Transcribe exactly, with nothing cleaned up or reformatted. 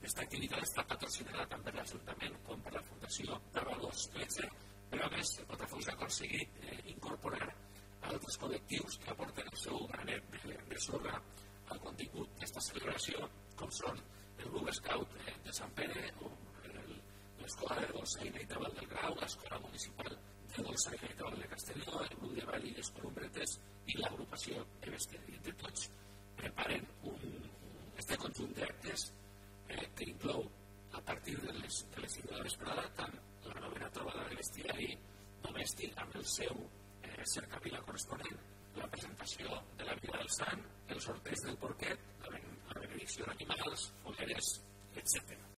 Aquesta activitat està patrocinada tant per l'Ajuntament com per la Fundació Narradors tretze, però a més Botafocs ha aconseguit eh, incorporar altres col·lectius que aporten el seu granet de, de sorra al contingut d'aquesta celebració, com són el Club Scout eh, de Sant Pere o l'Escola de Dolçaina i Tabal del Grau, l'Escola Municipal de Dolçaina i Tabal de Castelló, el Grup de Ball i les Columbretes i l'agrupació de bestiari. Entre tots preparen un, este conjunt d'actes eh, que inclou a partir de les, de les cinc de la vesprada tant la novena trobada de bestiari domèstic amb el seu eh, cercavila corresponent, la presentació de la vida del sant, el sorteig del porquet, la, ben, la benedicció d'animals, fogueres, etcètera.